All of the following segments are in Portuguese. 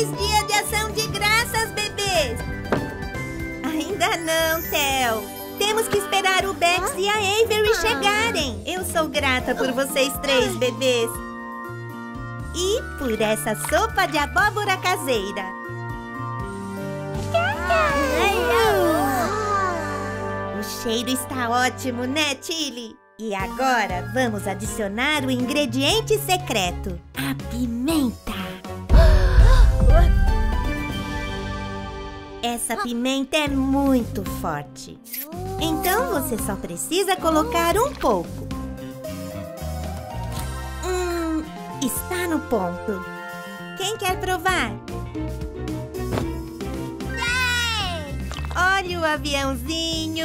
Feliz Dia de Ação de Graças, bebês! Ainda não, Theo. Temos que esperar o Bex e a Avery chegarem. Eu sou grata por vocês três, bebês. E por essa sopa de abóbora caseira. O cheiro está ótimo, né, Tilly? E agora vamos adicionar o ingrediente secreto, a pimenta. Essa pimenta é muito forte. Então você só precisa colocar um pouco. Está no ponto. Quem quer provar? Olha o aviãozinho.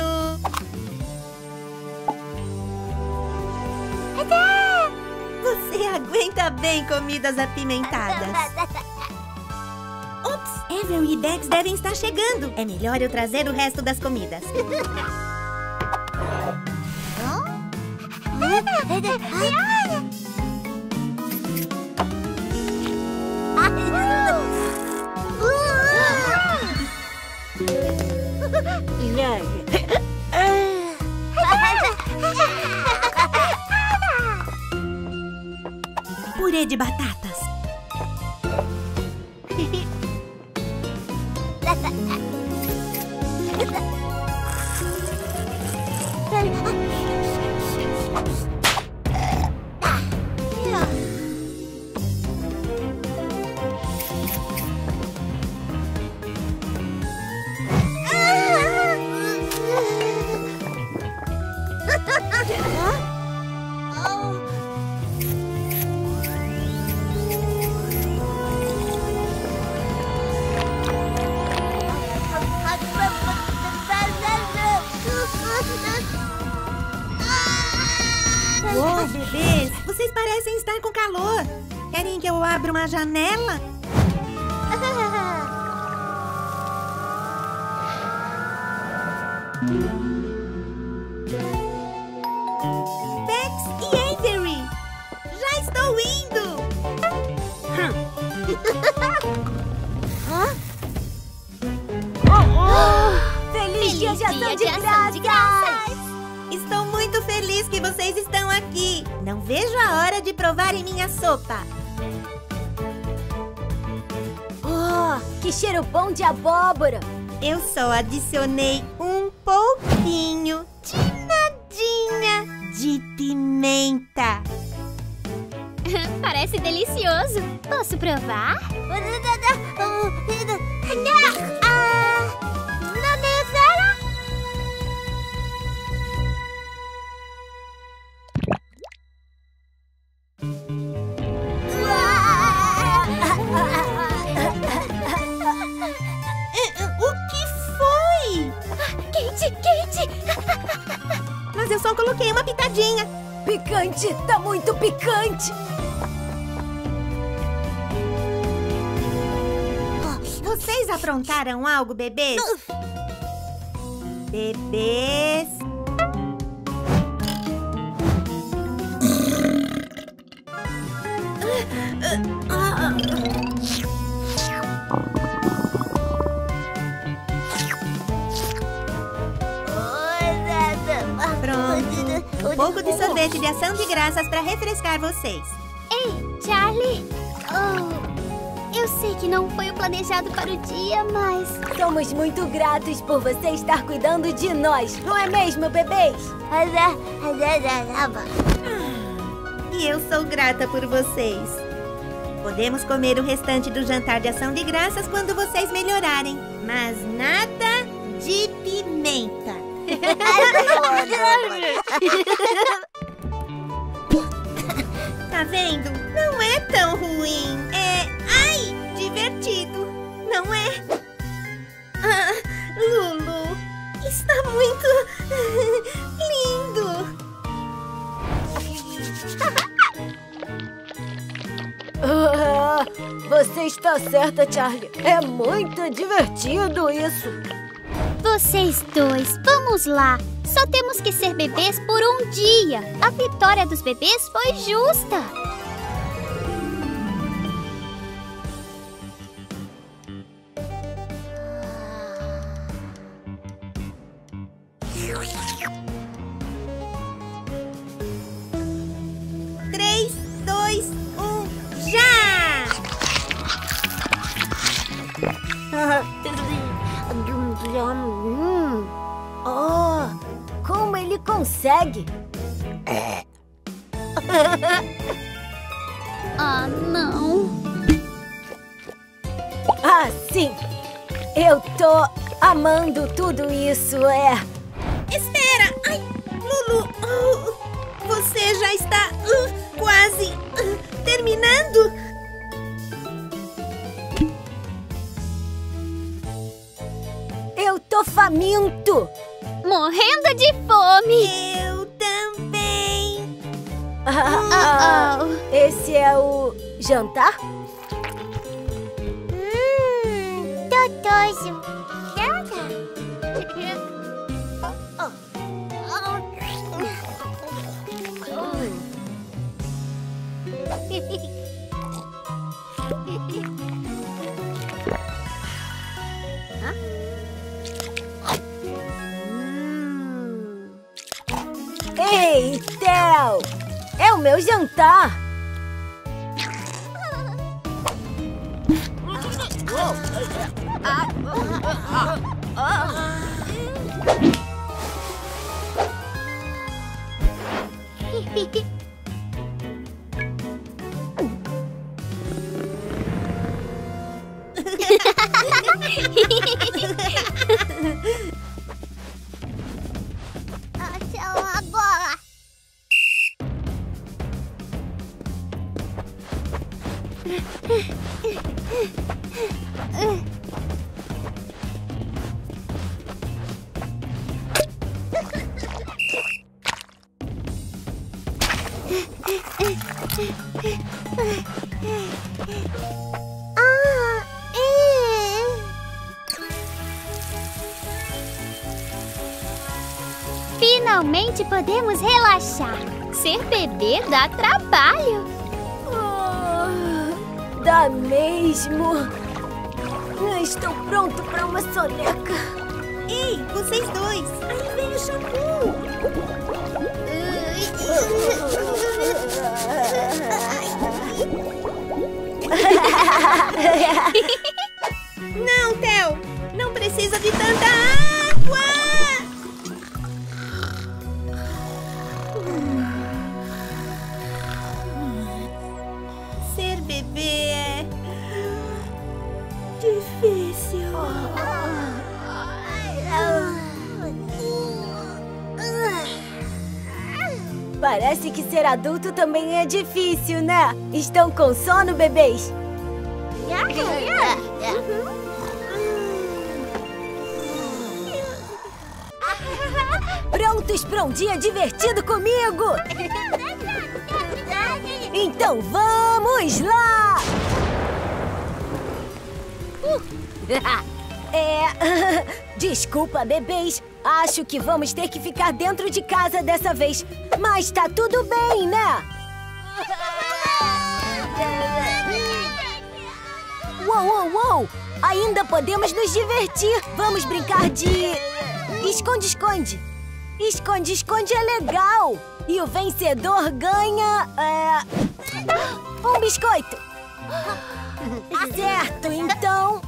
Você aguenta bem comidas apimentadas. Ops, Avery e Bex devem estar chegando. É melhor eu trazer o resto das comidas. Purê de batatas. Uou, bebês, vocês parecem estar com calor. Querem que eu abra uma janela? Bex e Avery, já estou indo. Feliz Dia de Ação de Graças! Estou muito feliz que vocês estão aqui. Não vejo a hora de provarem minha sopa. Oh, que cheiro bom de abóbora! Eu só adicionei um pouquinho de nadinha de pimenta. Parece delicioso. Posso provar? Quente! Mas eu só coloquei uma pitadinha. Picante! Tá muito picante! Vocês aprontaram algo, bebês? Bebês? Pronto. Um pouco de sorvete de ação de graças para refrescar vocês. Ei, Charlie! Oh, eu sei que não foi o planejado para o dia, mas... Somos muito gratos por você estar cuidando de nós, não é mesmo, bebês? E eu sou grata por vocês. Podemos comer o restante do jantar de ação de graças quando vocês melhorarem. Mas nada de pimenta. Tá vendo? Não é tão ruim. É, divertido. Não é? Lulu, está muito lindo. Você está certa, Charlie. É muito divertido isso. Vocês dois, vamos lá. Só temos que ser bebês por um dia. A vitória dos bebês foi justa. 3, 2, 1, já! Oh, como ele consegue? Ah, não. Ah, sim! Eu tô amando tudo isso, Espera! Ai, Lulu! Você já está quase terminando? Eu tô faminto! Morrendo de fome. Eu também! Esse é o jantar? Gostoso. Ei, Theo! É o meu jantar! Agora. Finalmente podemos relaxar. Ser bebê dá trabalho. Dá mesmo! Estou pronto para uma soneca! Ei, vocês dois! Aí vem o shampoo! Não, Theo! Não precisa de tanta água! Ser bebê é difícil. Parece que ser adulto também é difícil, né? Estão com sono, bebês? Prontos para um dia divertido comigo? Então vamos lá! Desculpa, bebês. Acho que vamos ter que ficar dentro de casa dessa vez. Mas tá tudo bem, né? Uou, uou, uou! Ainda podemos nos divertir. Vamos brincar de... esconde-esconde. Esconde-esconde é legal. E o vencedor ganha... um biscoito. Certo, então...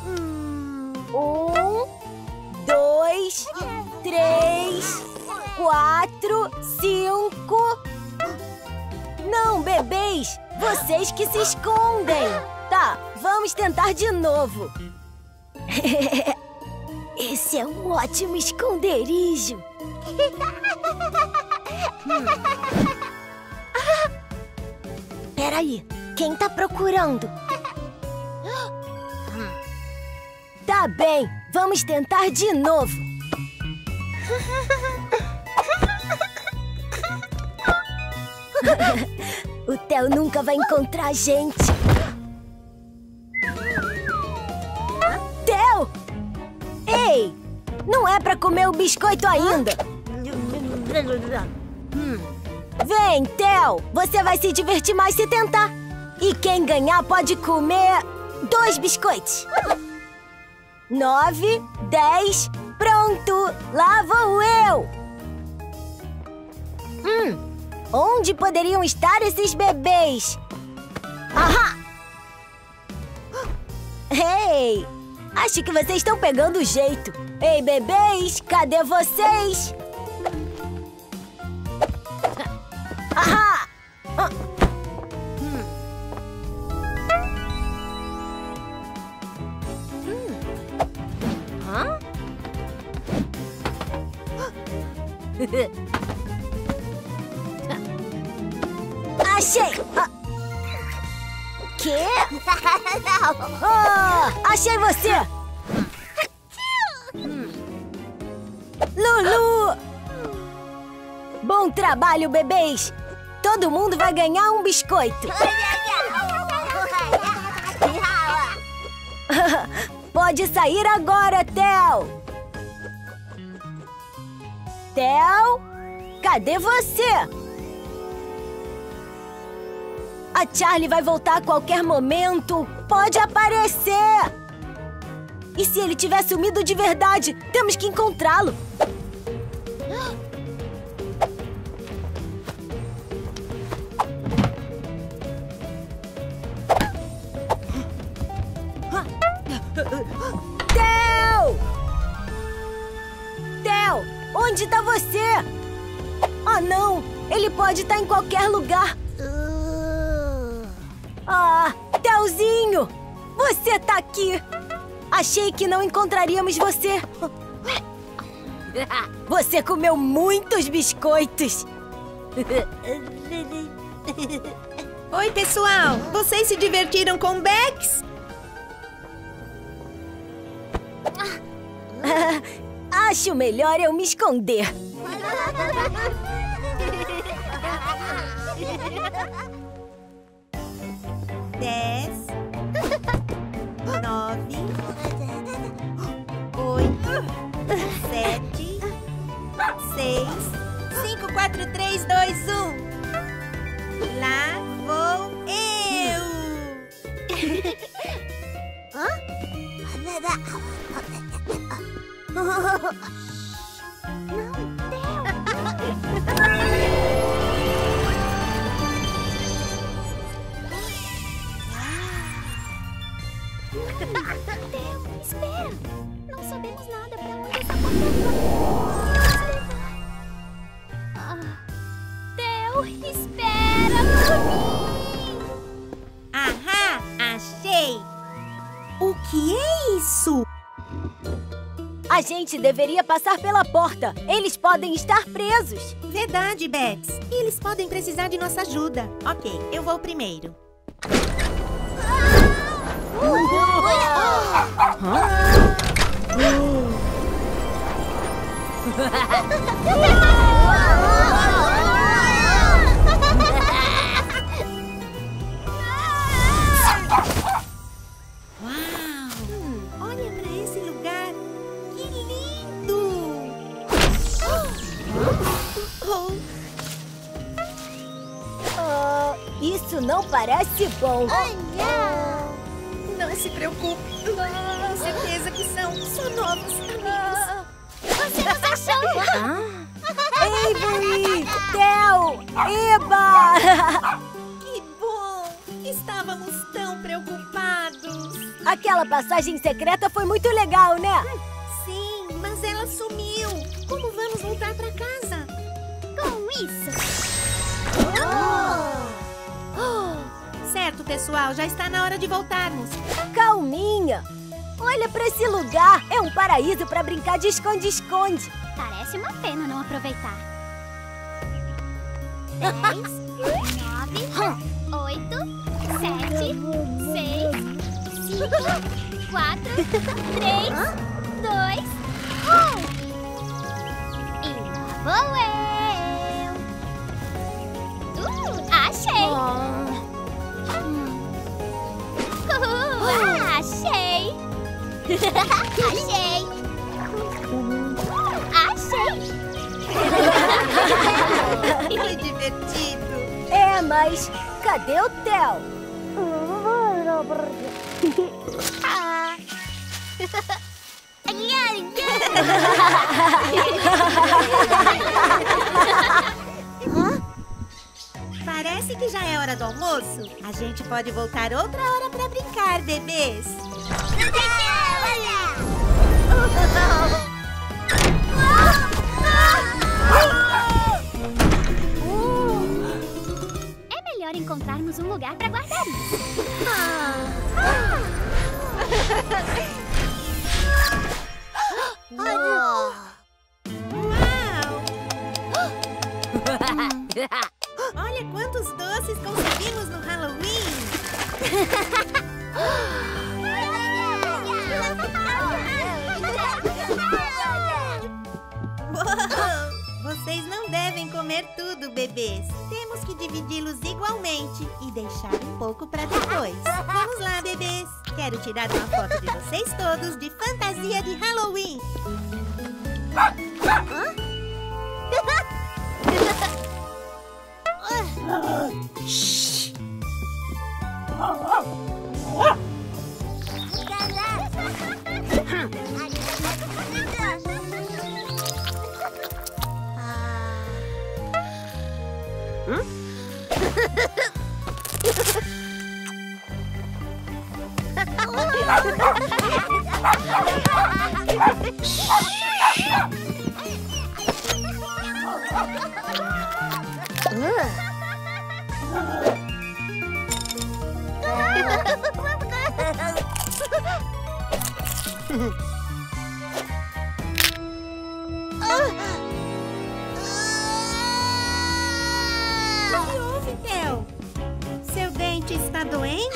1, 2, 3, 4, 5... Não, bebês! Vocês que se escondem! Tá, vamos tentar de novo. Esse é um ótimo esconderijo. Peraí, quem tá procurando? Tá bem, vamos tentar de novo. O Theo nunca vai encontrar a gente. Theo! Ei! Não é pra comer o biscoito ainda. Vem, Theo! Você vai se divertir mais se tentar. E quem ganhar pode comer 2 biscoitos. 9, 10, pronto! Lá vou eu! Onde poderiam estar esses bebês? Ahá! Ei! Acho que vocês estão pegando o jeito. Ei, bebês! Cadê vocês? Ahá! Hã? Achei! Quê? Achei você! Lulu! Bom trabalho, bebês! Todo mundo vai ganhar um biscoito! Pode sair agora, Theo! Theo? Cadê você? A Charlie vai voltar a qualquer momento! Pode aparecer! E se ele tiver sumido de verdade? Temos que encontrá-lo! Theo! Theo! Onde está você? Ah, não! Ele pode estar em qualquer lugar! Ah, Theozinho! Você tá aqui! Achei que não encontraríamos você! Você comeu muitos biscoitos! Oi, pessoal! Vocês se divertiram com Bex? Acho melhor eu me esconder. 10, 9, 8, 7, 6, 5, 4, 3, 2, 1. Lá vou eu! Theo, espera! Não sabemos nada pra onde essa porta vai. Theo, espera por mim! Ahá! Achei! O que é isso? A gente deveria passar pela porta. Eles podem estar presos. Verdade, Bex. E eles podem precisar de nossa ajuda. Ok, eu vou primeiro. Olha pra esse lugar! Que lindo! Isso não parece bom. Não se preocupe. Com certeza que são só novos amigos. Você nos achou? Avery! Theo! Eba! Que bom! Estávamos tão preocupados. Aquela passagem secreta foi muito legal, né? Sim, mas ela sumiu. Como vamos voltar pra casa? Com isso! Certo, pessoal. Já está na hora de voltarmos. Calminha! Olha pra esse lugar! É um paraíso pra brincar de esconde-esconde. Parece uma pena não aproveitar. 10, 9, 8, 7, 6, 5, 4, 3, 2, 1. E lá vou eu! Achei! Achei! Achei! Achei! Que divertido. É, mas cadê o Theo? Nha, nha. Parece que já é hora do almoço. A gente pode voltar outra hora pra brincar, bebês. É melhor encontrarmos um lugar pra guardar isso. Uau! Olha quantos doces conseguimos no Halloween! Uou! Vocês não devem comer tudo, bebês. Temos que dividi-los igualmente e deixar um pouco para depois. Vamos lá, bebês. Quero tirar uma foto de vocês todos de fantasia de Halloween. O que houve, Theo? Seu dente está doendo?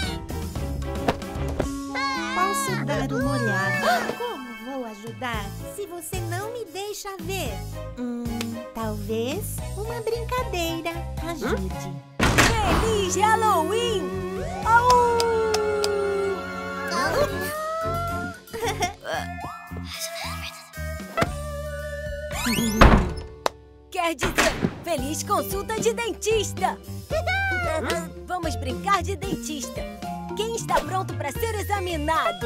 Posso dar uma olhada? Como vou ajudar se você não me deixa ver? Talvez uma brincadeira ajude. Feliz Halloween! Au! Quer dizer, feliz consulta de dentista! Vamos brincar de dentista. Quem está pronto para ser examinado?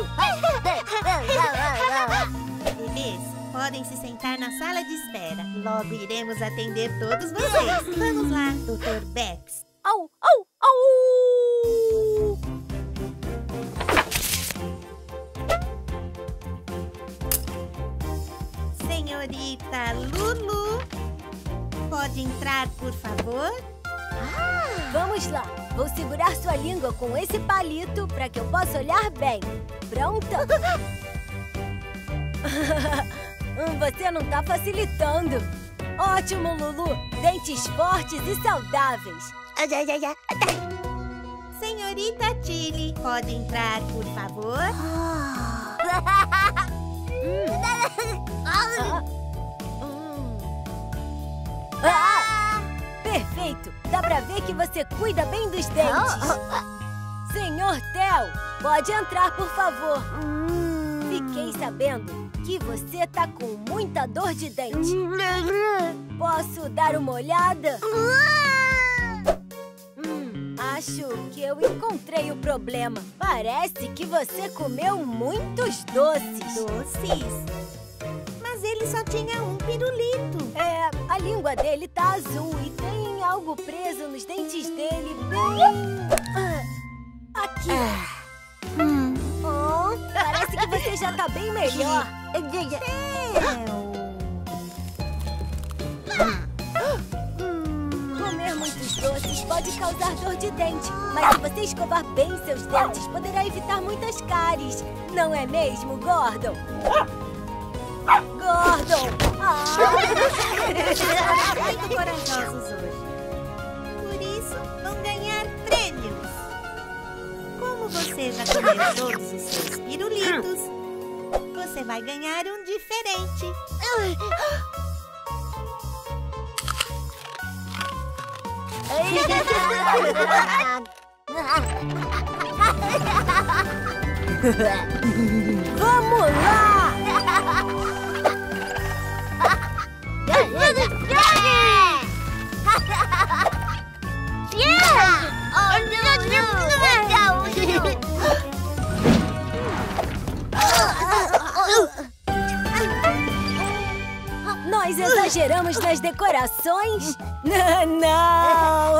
Bebês, podem se sentar na sala de espera. Logo iremos atender todos vocês. Vamos lá, Dr. Bex. Au, au, au! Senhorita Lulu, pode entrar, por favor? Vamos lá. Vou segurar sua língua com esse palito para que eu possa olhar bem. Pronta? Você não tá facilitando. Ótimo, Lulu. Dentes fortes e saudáveis. Senhorita Tilly, pode entrar, por favor? Perfeito! Dá pra ver que você cuida bem dos dentes. Senhor Theo, pode entrar, por favor. Fiquei sabendo que você tá com muita dor de dente. Posso dar uma olhada? Acho que eu encontrei o problema. Parece que você comeu muitos doces. Doces? Mas ele só tinha um pirulito. A língua dele tá azul e tem algo preso nos dentes dele bem... aqui. Parece que você já tá bem melhor. Comer muitos doces pode causar dor de dente, mas se você escovar bem seus dentes, poderá evitar muitas cáries. Não é mesmo, Gordon? Gordon! Muito corajosos hoje. Por isso, vão ganhar prêmios. Como você já comeu todos os seus pirulitos, você vai ganhar um diferente. Vamos lá! Nós exageramos nas decorações? Não!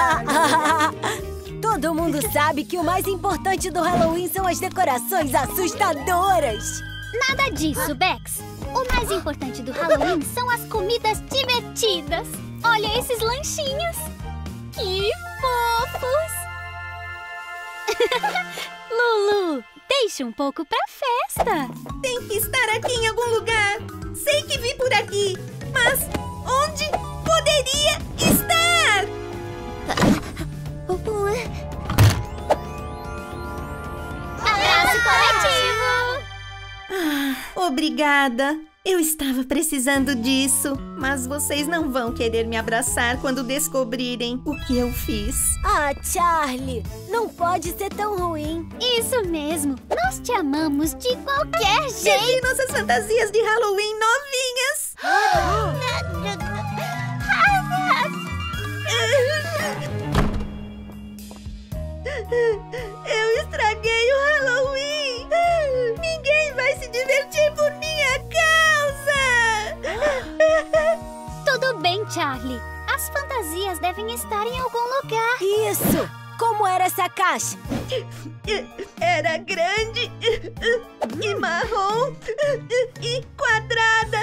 Todo mundo sabe que o mais importante do Halloween são as decorações assustadoras. Nada disso, Bex. O mais importante do Halloween são as comidas divertidas. Olha esses lanchinhos. Que fofos! Lulu, deixa um pouco pra festa. Tem que estar aqui em algum lugar. Sei que vi por aqui, mas onde poderia estar? Abraço coletivo! Obrigada. Eu estava precisando disso. Mas vocês não vão querer me abraçar quando descobrirem o que eu fiz. Ah, Charlie, não pode ser tão ruim. Isso mesmo. Nós te amamos de qualquer jeito. Perdi nossas fantasias de Halloween novinhas. Eu estraguei o Halloween. Ninguém vai se divertir por minha causa. Tudo bem, Charlie. As fantasias devem estar em algum lugar. Isso! Como era essa caixa? Era grande e marrom e quadrada.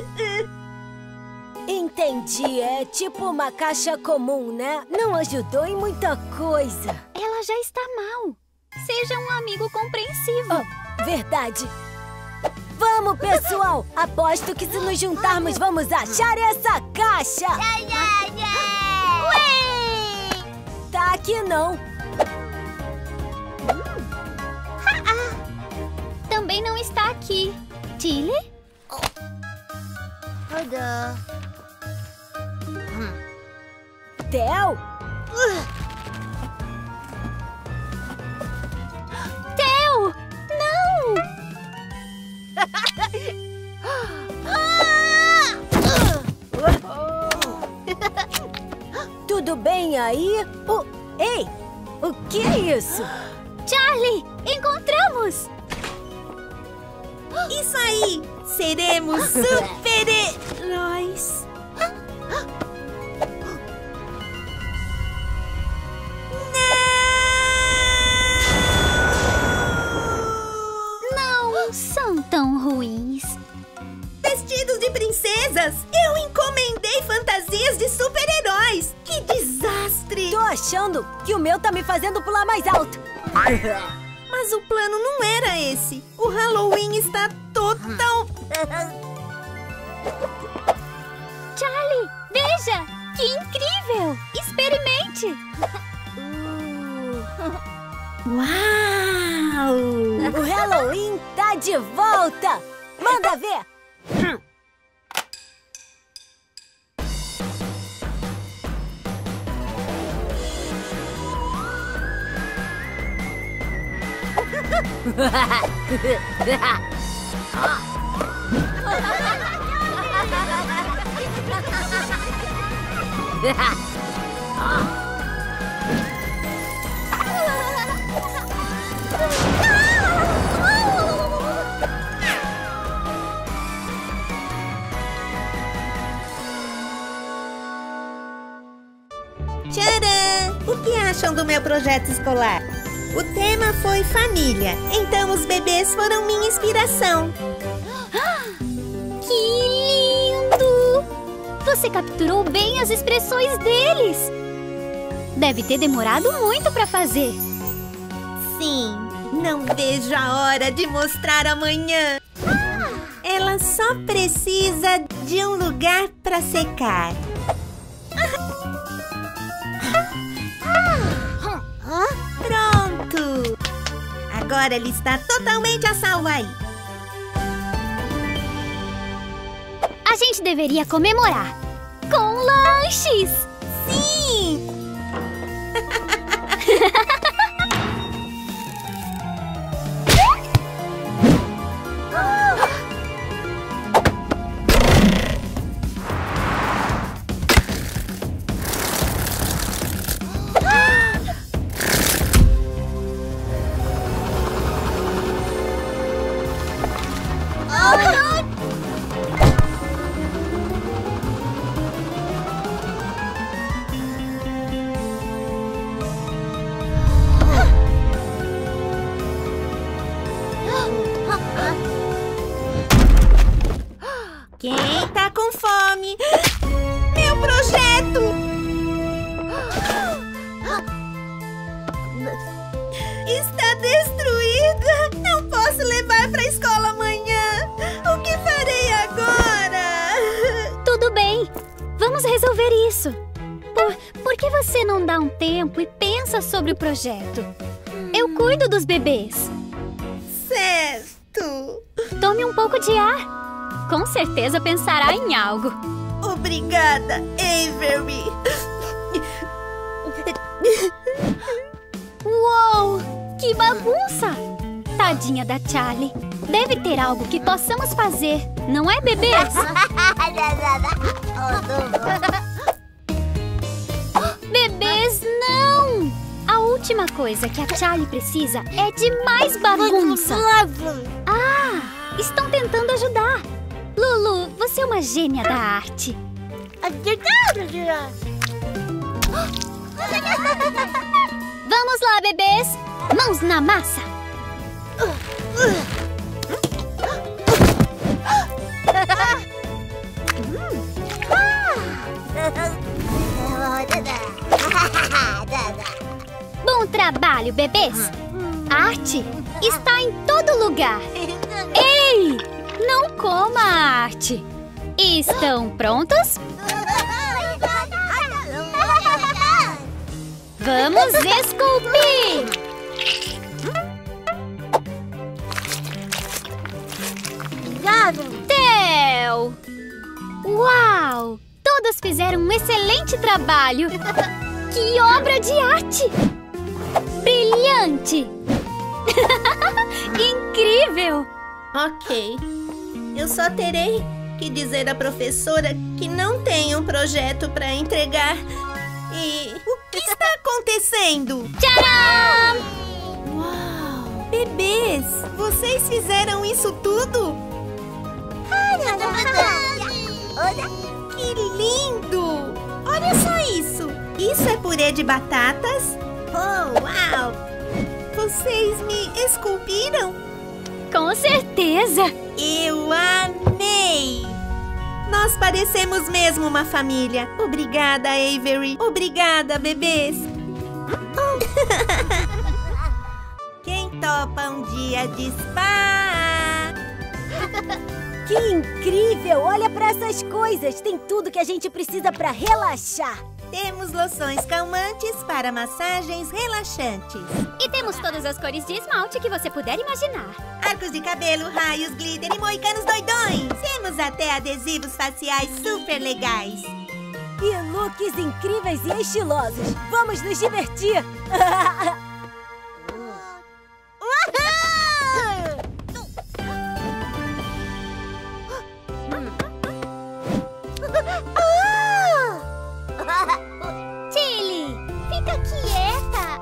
Entendi, é tipo uma caixa comum, né? Não ajudou em muita coisa. Ela já está mal. Seja um amigo compreensivo. Oh, verdade. Vamos, pessoal! Aposto que se nos juntarmos vamos achar essa caixa! Ué! Tá aqui não. Também não está aqui. Tilly? Theo? Theo! Não! Tudo bem aí? Ei! O que é isso? Charlie! Encontramos! Isso aí! Seremos super-heróis! Não são tão ruins. Vestidos de princesas! Eu encomendei fantasias de super-heróis! Que desastre! Tô achando que o meu tá me fazendo pular mais alto. Mas o plano não era esse. O Halloween está total... Charlie, veja! Que incrível! Experimente! Uau! O Halloween tá de volta! Manda ver! Tcharam! O que acham do meu projeto escolar? O tema foi família, então os bebês foram minha inspiração. Que lindo! Você capturou bem as expressões deles. Deve ter demorado muito para fazer. Sim, não vejo a hora de mostrar amanhã. Ela só precisa de um lugar para secar. Pronto! Agora ele está totalmente a salvo aí. A gente deveria comemorar com lanches! Sim! Quem tá com fome? Meu projeto! Está destruída! Não posso levar pra escola amanhã! O que farei agora? Tudo bem, vamos resolver isso. Por que você não dá um tempo e pensa sobre o projeto? Eu cuido dos bebês. Certo! Tome um pouco de ar. Com certeza pensará em algo. Obrigada, Avery! Uou! Que bagunça! Tadinha da Charlie. Deve ter algo que possamos fazer, não é, bebês? Bebês, não! A última coisa que a Charlie precisa é de mais bagunça. Ah, estão tentando ajudar. Lulu, você é uma gênia da arte. Vamos lá, bebês! Mãos na massa! Bom trabalho, bebês! A arte está em todo lugar! Ei! Não coma a arte! Estão prontos? Vamos esculpir! Theo! Uau! Todos fizeram um excelente trabalho! Que obra de arte! Brilhante! Incrível! Ok. Eu só terei que dizer à professora que não tem um projeto para entregar. E o que está acontecendo? Tcharam! Uau! Bebês, vocês fizeram isso tudo? Que lindo! Olha só isso! Isso é purê de batatas? Oh, uau! Vocês me esculpiram? Com certeza! Eu amei! Nós parecemos mesmo uma família. Obrigada, Avery. Obrigada, bebês. Quem topa um dia de spa? Que incrível! Olha para essas coisas! Tem tudo que a gente precisa para relaxar. Temos loções calmantes para massagens relaxantes. E temos todas as cores de esmalte que você puder imaginar. Arcos de cabelo, raios, glitter e moicanos doidões. Temos até adesivos faciais super legais. E looks incríveis e estilosos. Vamos nos divertir! Tilly, fica quieta!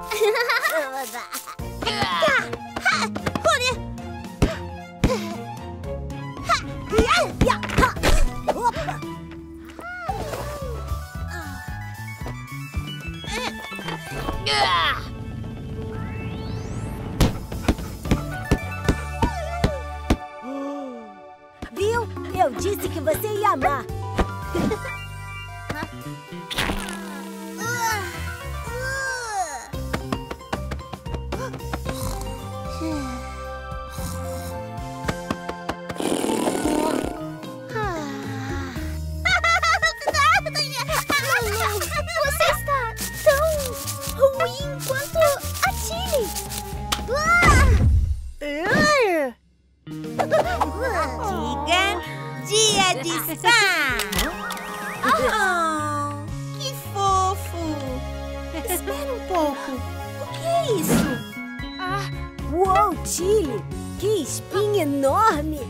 Viu? Eu disse que você ia amar. Você está tão ruim quanto a Tilly! Diga dia de spa! Oh, que fofo! Espera um pouco. O que é isso? Uou, Tilly! Que espinha enorme!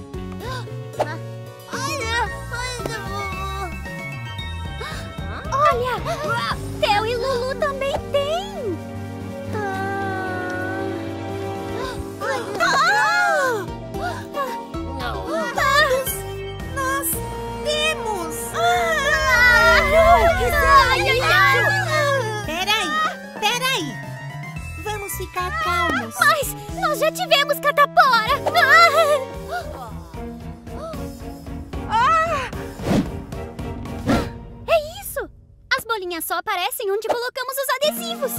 Olha! Theo e Lulu também têm! Nós temos! Peraí! Vamos ficar calmos. Mas nós já tivemos catapora! bolinhas só aparecem onde colocamos os adesivos.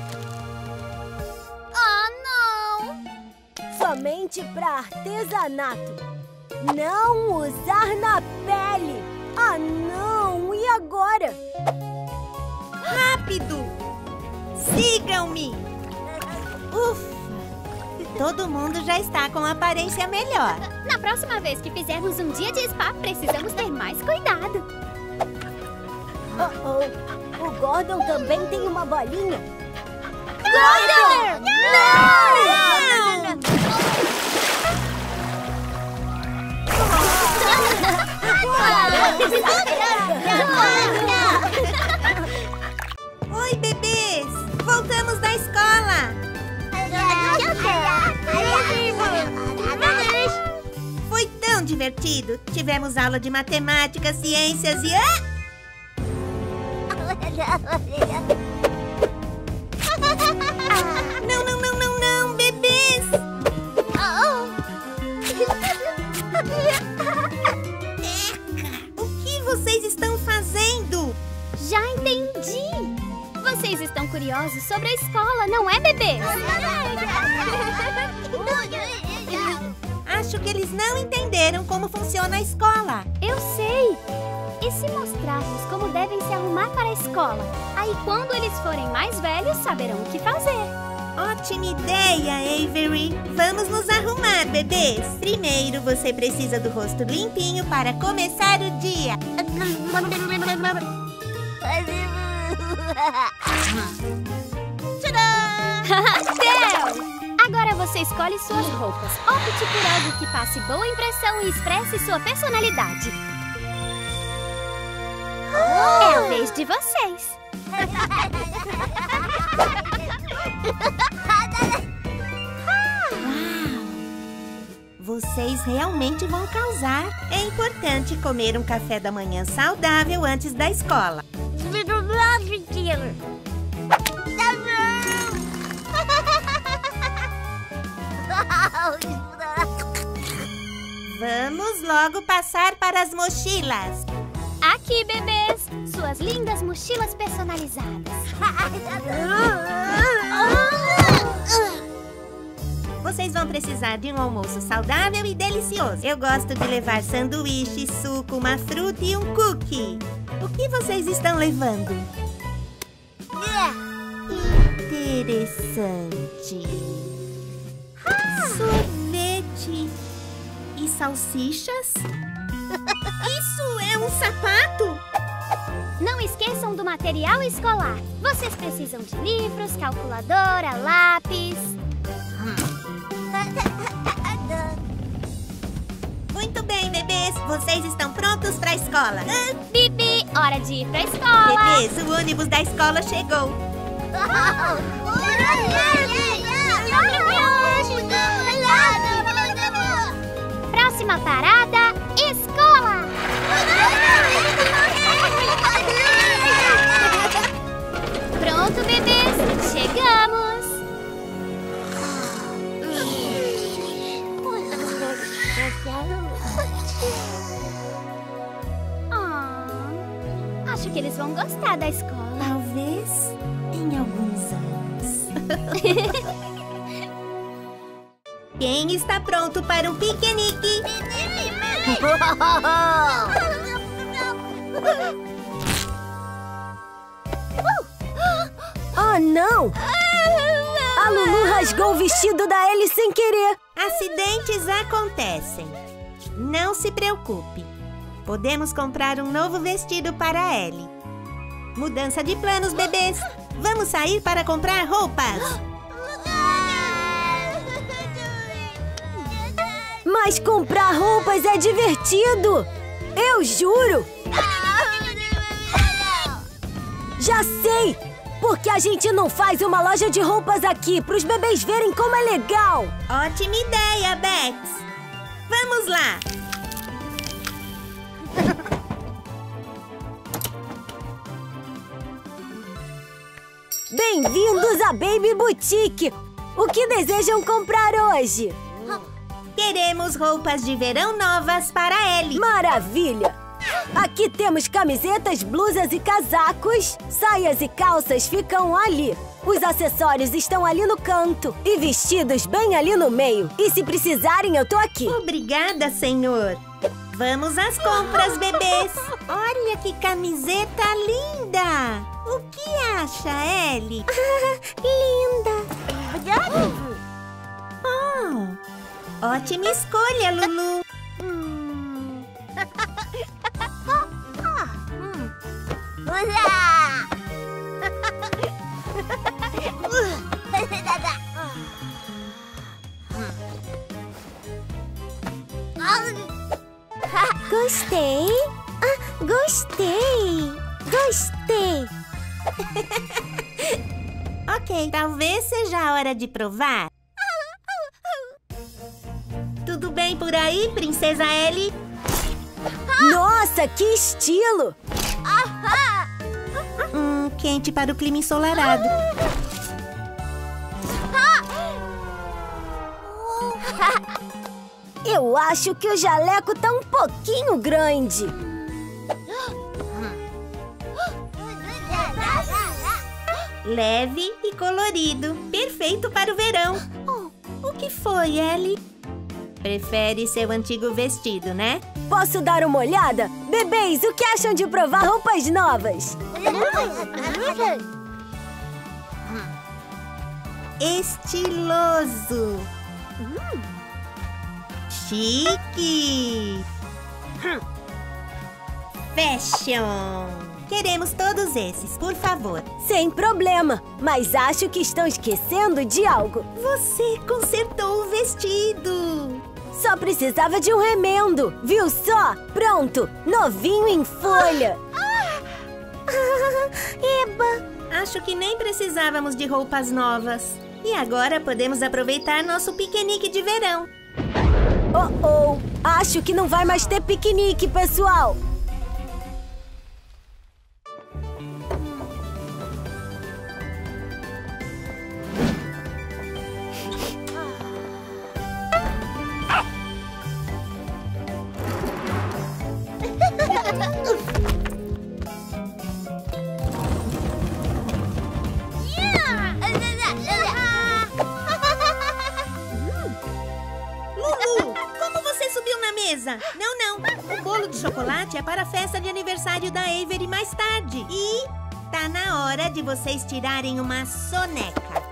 Ah, não! Somente para artesanato. Não usar na pele. Ah, não! E agora? Rápido! Sigam-me! Ufa! Todo mundo já está com aparência melhor. Na próxima vez que fizermos um dia de spa, precisamos ter mais cuidado. O Gordon também tem uma bolinha. Gordon! Não! Oi, bebês! Voltamos da escola! Foi tão divertido! Tivemos aula de matemática, ciências e... Não, não, não, não, não, bebês! O que vocês estão fazendo? Já entendi! Vocês estão curiosos sobre a escola, não é, bebê? Acho que eles não entenderam como funciona a escola. Eu sei! E se mostrarmos como devem se arrumar para a escola? Aí, quando eles forem mais velhos, saberão o que fazer. Ótima ideia, Avery! Vamos nos arrumar, bebês! Primeiro, você precisa do rosto limpinho para começar o dia. Theo! Agora você escolhe suas roupas. Opte por algo que passe boa impressão e expresse sua personalidade. É a vez de vocês. Vocês realmente vão causar. É importante comer um café da manhã saudável antes da escola. Vamos logo passar para as mochilas. Aqui, bebês, suas lindas mochilas personalizadas. Vocês vão precisar de um almoço saudável e delicioso. Eu gosto de levar sanduíche, suco, uma fruta e um cookie. O que vocês estão levando? Interessante. Sorvete e salsichas? Isso é um sapato? Não esqueçam do material escolar. Vocês precisam de livros, calculadora, lápis. Muito bem, bebês. Vocês estão prontos para a escola? Bibi, hora de ir para a escola. Bebês, o ônibus da escola chegou. Próxima parada, escola. Pronto, bebês, chegamos. Acho que eles vão gostar da escola. Talvez em alguns anos. Quem está pronto para um piquenique? Ah, não! A Lulu rasgou o vestido da Ellie sem querer. Acidentes acontecem. Não se preocupe. Podemos comprar um novo vestido para a Ellie. Mudança de planos, bebês. Vamos sair para comprar roupas. Mas comprar roupas é divertido! Eu juro! Já sei! Por que a gente não faz uma loja de roupas aqui para os bebês verem como é legal? Ótima ideia, Bex! Vamos lá! Bem-vindos à Baby Boutique! O que desejam comprar hoje? Queremos roupas de verão novas para a Ellie. Maravilha! Aqui temos camisetas, blusas e casacos. Saias e calças ficam ali. Os acessórios estão ali no canto. E vestidos bem ali no meio. E se precisarem, eu tô aqui. Obrigada, senhor. Vamos às compras, bebês. Olha que camiseta linda. O que acha, Ellie? Linda. Oh, ótima escolha, Lulu. Gostei. Gostei. Gostei. Ok, talvez seja a hora de provar. Tudo bem por aí, Princesa Ellie? Nossa, que estilo! Quente para o clima ensolarado. Eu acho que o jaleco tá um pouquinho grande. Leve e colorido. Perfeito para o verão. O que foi, Ellie? Prefere seu antigo vestido, né? Posso dar uma olhada? Bebês, o que acham de provar roupas novas? Estiloso. Chique. Fashion. Queremos todos esses, por favor. Sem problema, mas acho que estão esquecendo de algo. Você consertou o vestido. Só precisava de um remendo, viu só? Pronto, novinho em folha. Eba! Acho que nem precisávamos de roupas novas. E agora podemos aproveitar nosso piquenique de verão. Oh, acho que não vai mais ter piquenique, pessoal. Lulu, como você subiu na mesa? Não. O bolo de chocolate é para a festa de aniversário da Avery mais tarde. E tá na hora de vocês tirarem uma soneca.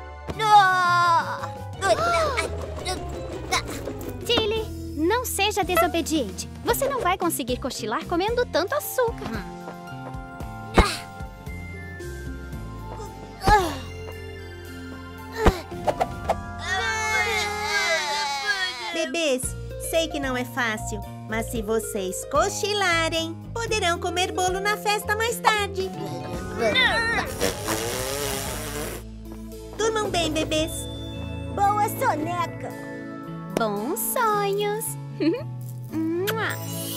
Tilly, não seja desobediente. Você não vai conseguir cochilar comendo tanto açúcar. Bebês, sei que não é fácil, mas se vocês cochilarem, poderão comer bolo na festa mais tarde. Durmam bem, bebês. Boa soneca. Bons sonhos. Mua.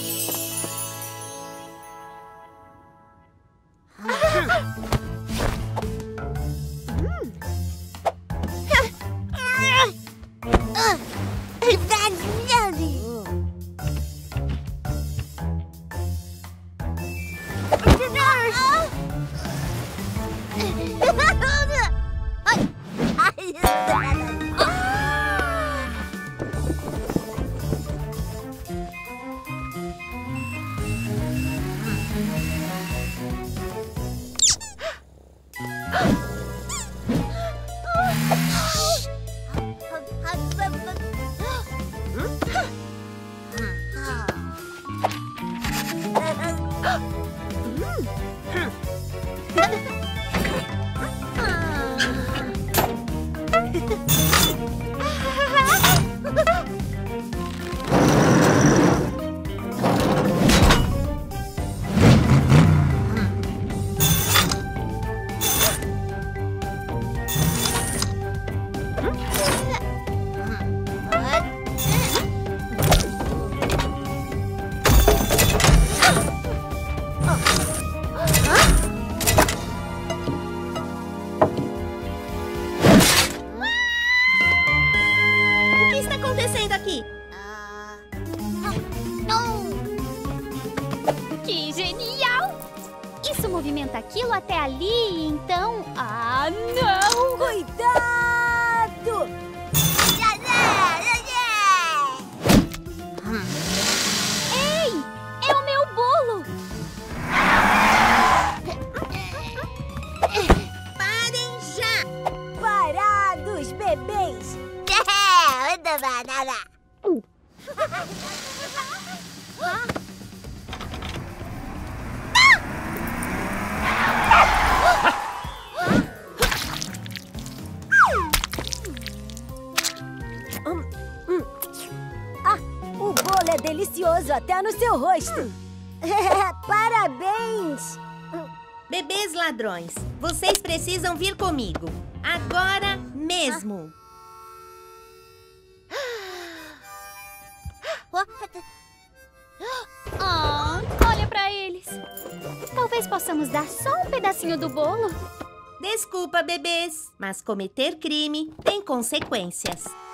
O que está acontecendo aqui? Que movimenta aquilo até ali e então... Ah, não! Cuidado! Ei! É o meu bolo! Parem já! Parados, bebês! O bolo é delicioso até no seu rosto. Parabéns! Bebês ladrões, vocês precisam vir comigo. Agora mesmo. Oh, olha pra eles. Talvez possamos dar só um pedacinho do bolo. Desculpa, bebês, mas cometer crime tem consequências.